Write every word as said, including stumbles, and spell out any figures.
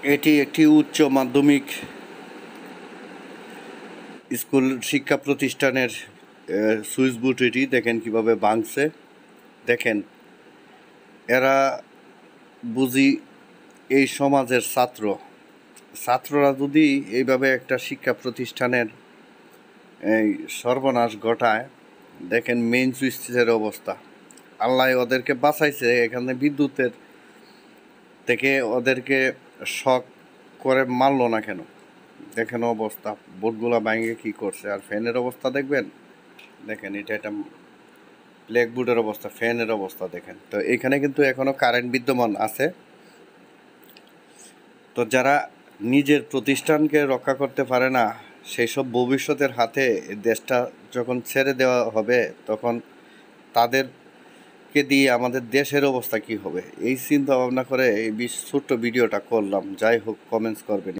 এটি একটি উচ্চ মাধ্যমিক স্কুল শিক্ষা প্রতিষ্ঠানের সুইচ বোর্ড। এটি দেখেন কিভাবে ভাঙছে। দেখেন, এরা বুঝি এই সমাজের ছাত্র। ছাত্ররা যদি এইভাবে একটা শিক্ষা প্রতিষ্ঠানের এই সর্বনাশ ঘটায়, দেখেন মেইন সুইচের অবস্থা। আল্লাহ ওদেরকে বাঁচাইছে এখানে বিদ্যুতের থেকে, ওদেরকে শক করে মারলো না কেন? দেখেন অবস্থা, বোর্ডগুলো ভাঙে কি করছে। আর ফ্যানের অবস্থা দেখবেন, দেখেন এটা একটা ব্ল্যাকবোর্ডের অবস্থা, ফ্যানের অবস্থা দেখেন। তো এখানে কিন্তু এখনো কারেন্ট বিদ্যমান আছে। তো যারা নিজের প্রতিষ্ঠানকে রক্ষা করতে পারে না, সেই সব ভবিষ্যতের হাতে দেশটা যখন ছেড়ে দেওয়া হবে, তখন তাদেরকে দিয়ে আমাদের দেশের অবস্থা কি হবে, এই চিন্তা ভাবনা করে এই ছোট্ট ভিডিওটা করলাম। যাই হোক, কমেন্টস করবেন।